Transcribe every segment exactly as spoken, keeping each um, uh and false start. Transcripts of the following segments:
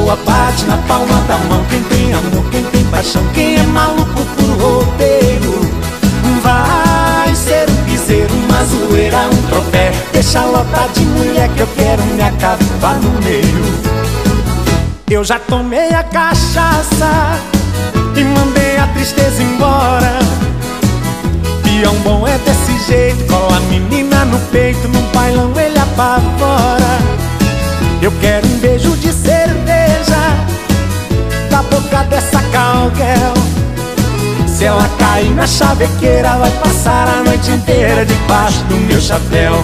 boa, bate na palma da mão. Quem tem amor, quem tem paixão, quem é maluco por rodeio. Vai ser um piseiro, uma zoeira, um tropé. Deixa lotar de mulher que eu quero me acabar no meio. Eu já tomei a cachaça e mandei a tristeza embora. Peão bom é desse jeito, cola a menina no peito, num bailão ele apavora. Eu quero um beijo de cerveja da boca dessa cowgirl. Se ela cair na chavequeira, vai passar a noite inteira debaixo do meu chapéu.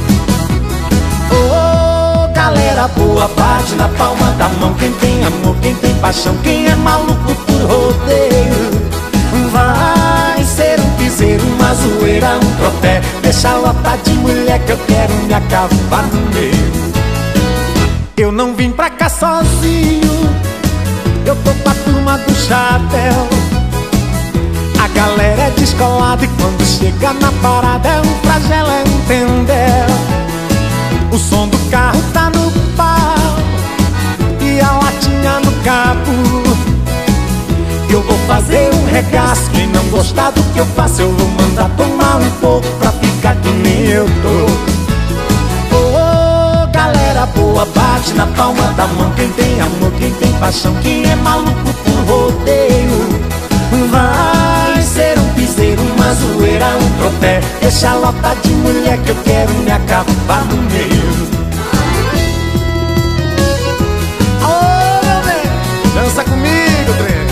Oh, galera boa, bate na palma da mão. Quem tem amor, quem tem paixão, quem é maluco por rodeio. Vai ser um piseiro, uma zoeira, um tropé. Deixa lotar de mulher que eu quero me acabar no meio. Eu não vim pra cá sozinho, eu tô com a turma do chapéu. A galera é descolada e quando chega na parada é um flagelo, é um tendel. O som do carro tá no pau e a latinha no cabo. Eu vou fazer um regaço, quem não gostar do que eu faço eu vou mandar tomar um pouco pra ficar que nem eu tô. Oh, galera boa, bate na palma da mão. Quem tem amor, quem tem paixão, quem é maluco por rodeio. Vai ser um piseiro, uma zoeira, um tropé. Deixa lotar de mulher que eu quero me acabar no meio. Oh, meu bem, dança comigo, trem.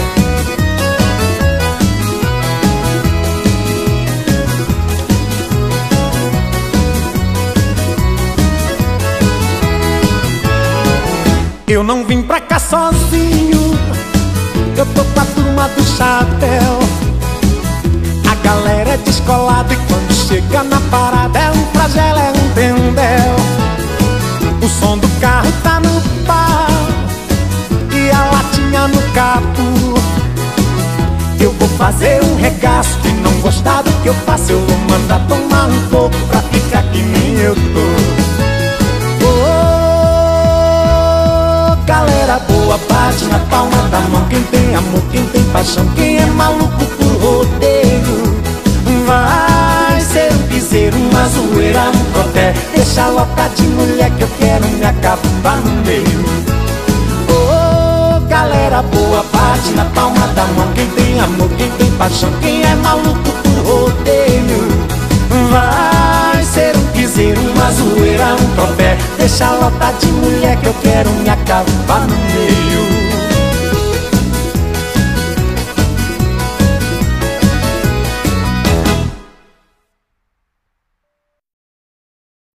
Eu não vim pra cá sozinho, eu tô com a turma do chapéu. A galera é descolada e quando chega na parada é um flagelo, é um tendel. O som do carro tá no pau e a latinha no capo. Eu vou fazer um regaço, quem não gostar do que eu faço eu vou mandar tomar um pouco pra ficar que nem eu tô. Galera boa, bate na palma da mão. Quem tem amor, quem tem paixão, quem é maluco por rodeio. Vai ser um piseiro, uma zoeira, um tropé. Deixa lotar de mulher que eu quero me acabar no meio. Oh, galera boa, bate na palma da mão. Quem tem amor, quem tem paixão, quem é maluco por rodeio. Vai ser um piseiro, uma zoeira, um tropé. Deixa lotar de mulher que eu quero me acabar no meio.